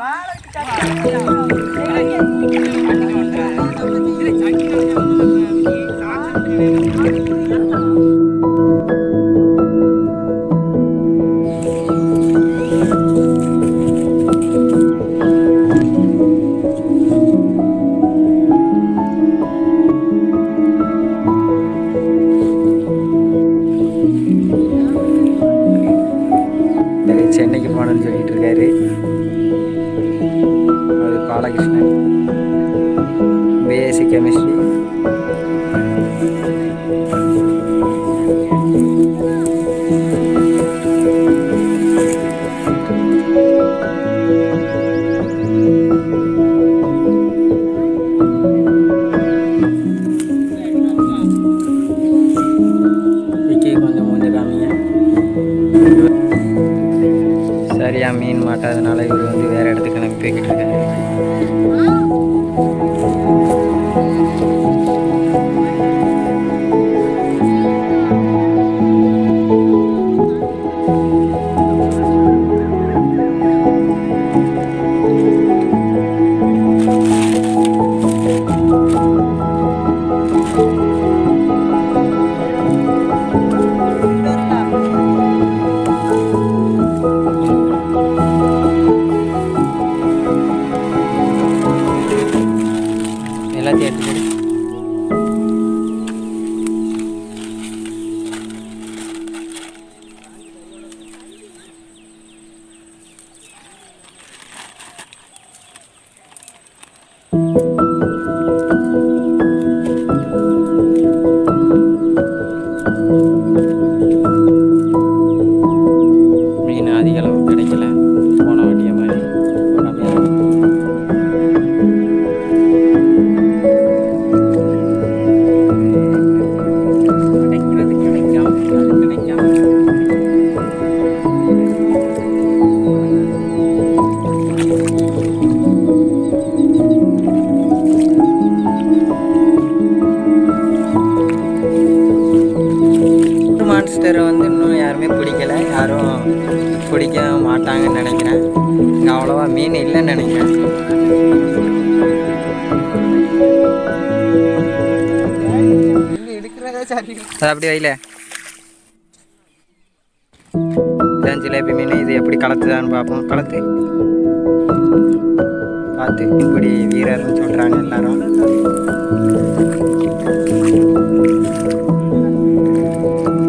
சென்னைக்கு போனேன்னு சொல்லிட்டு இருக்காரு. அது பாலகிருஷ்ணன், பிஎஸ்சி கெமிஸ்ட்ரி. கொஞ்சம் மூஞ்ச காமிங்க. சரியா மீன் மாட்டாதனால இவர் வந்து வேற இடத்துக்கு கிளம்பி போய்கிட்டு இருக்காரு. எல்லாத்தையும் எடுத்துக்கிட்டு மீன் அதிக அளவு கிடைக்கல. போன வாட்டிய மாதிரி மான்ஸ்டரை வந்து இன்னும் யாருமே பிடிக்கல, யாரும் பிடிக்க மாட்டாங்கன்னு நினைக்கிறேன். இங்கே அவ்வளோவா மீன் இல்லைன்னு நினைக்கிறேன். அது அப்படி வைல இதான் ஜிலேபி மீன். இது எப்படி கலத்துதான்னு பார்ப்போம். கலத்து பார்த்து இப்படி வீரர்னு சொல்கிறாங்க எல்லாரும்.